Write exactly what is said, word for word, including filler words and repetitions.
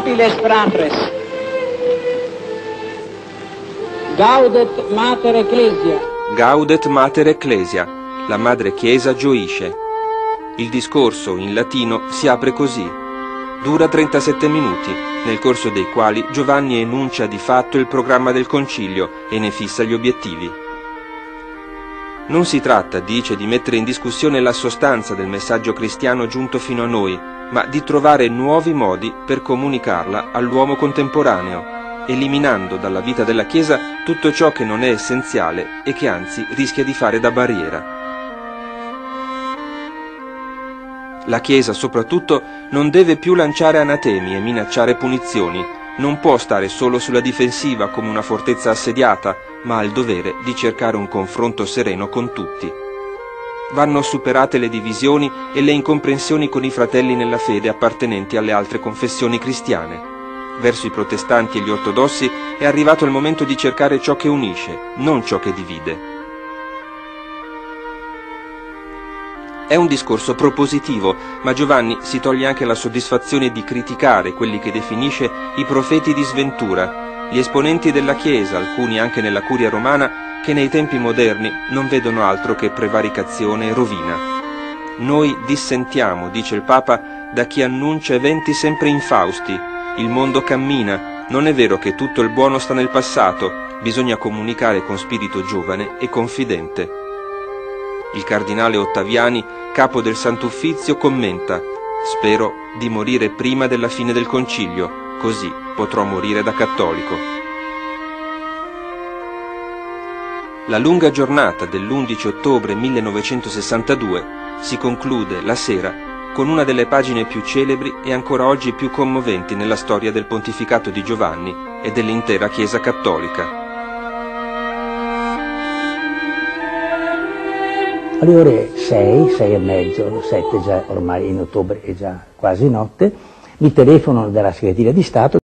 Venerabiles fratres, Gaudet Mater Ecclesia. Gaudet Mater Ecclesia, la Madre Chiesa gioisce. Il discorso, in latino, si apre così. Dura trentasette minuti, nel corso dei quali Giovanni enuncia di fatto il programma del concilio e ne fissa gli obiettivi. Non si tratta, dice, di mettere in discussione la sostanza del messaggio cristiano giunto fino a noi, ma di trovare nuovi modi per comunicarla all'uomo contemporaneo, eliminando dalla vita della Chiesa tutto ciò che non è essenziale e che anzi rischia di fare da barriera. La Chiesa, soprattutto, non deve più lanciare anatemi e minacciare punizioni, non può stare solo sulla difensiva come una fortezza assediata, ma ha il dovere di cercare un confronto sereno con tutti. Vanno superate le divisioni e le incomprensioni con i fratelli nella fede appartenenti alle altre confessioni cristiane. Verso i protestanti e gli ortodossi è arrivato il momento di cercare ciò che unisce, non ciò che divide. È un discorso propositivo, ma Giovanni si toglie anche la soddisfazione di criticare quelli che definisce i profeti di sventura, gli esponenti della Chiesa, alcuni anche nella curia romana, che nei tempi moderni non vedono altro che prevaricazione e rovina. Noi dissentiamo, dice il Papa, da chi annuncia eventi sempre infausti. Il mondo cammina, non è vero che tutto il buono sta nel passato, bisogna comunicare con spirito giovane e confidente. Il cardinale Ottaviani, capo del Sant'Uffizio, commenta: «Spero di morire prima della fine del concilio, così potrò morire da cattolico». La lunga giornata dell'undici ottobre millenovecentosessantadue si conclude la sera con una delle pagine più celebri e ancora oggi più commoventi nella storia del pontificato di Giovanni e dell'intera Chiesa cattolica. Alle ore sei, sei e mezzo, sette già ormai in ottobre è già quasi notte, mi telefonano dalla segreteria di Stato